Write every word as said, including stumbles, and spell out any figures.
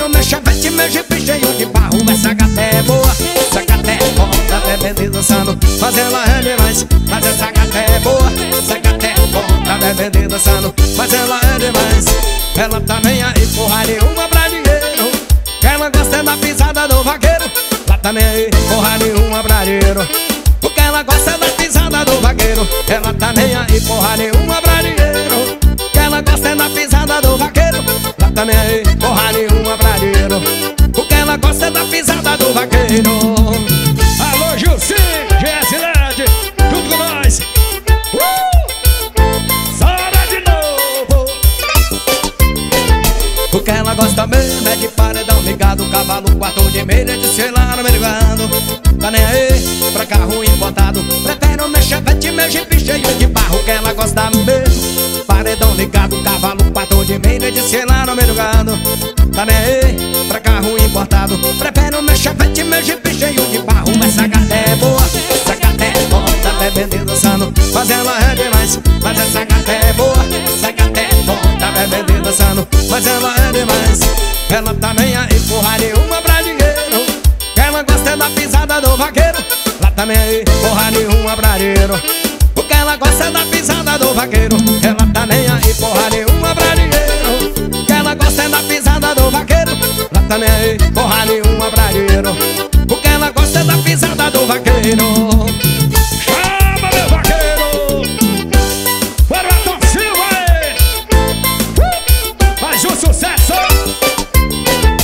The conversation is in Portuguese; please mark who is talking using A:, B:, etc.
A: meu chevette, meu jipe cheio de barro. Essa gata é boa, essa gata é bom, tá bebendo e dançando, mas ela é demais. Mas essa gata é boa, essa gata é bom, tá bebendo e dançando, mas ela é demais. Ela tá nem aí porra nenhuma pra dinheiro, ela gosta da pisada do vaqueiro. Ela tá nem aí porra nenhuma pra dinheiro, porque ela gosta da pisada do vaqueiro. Ela tá nem aí porra nenhuma pra dinheiro, que ela gosta da pisada do vaqueiro. Ela tá nem aí porra nenhuma pra dinheiro, porque ela gosta da pisada do vaqueiro.
B: Alô, Gilci, G S Led, junto com nós. Uh! Sora de novo.
A: Porque ela gosta mesmo é de paredão ligado, cavalo, quarto de meia, de sei lá no mercado. Tá nem aí pra carro importado, prefere o meu chevette, meu jipe cheio de barro. Que ela gosta mesmo, paredão ligado, cavalo, quarto de meia, de sei lá no mercado. Tá nem aí pra carro importado, prefere o meu chevette, meu jipe cheio de barro. Essa gata é boa, essa gata é boa, tá bebendo e dançando, mas ela é demais. Mas essa gata é boa, essa gata é boa, tá bebendo e dançando, mas ela é demais. Ela tá nem aí porra nenhuma pra dinheiro, ela gosta da pisada do vaqueiro. Ela tá nem aí porra nenhuma pra dinheiro, porque ela gosta da pisada do vaqueiro. Ela tá nem aí porra nenhuma pra dinheiro, que ela gosta da pisada do vaqueiro. Ela tá nem aí porra nenhuma pra dinheiro, porque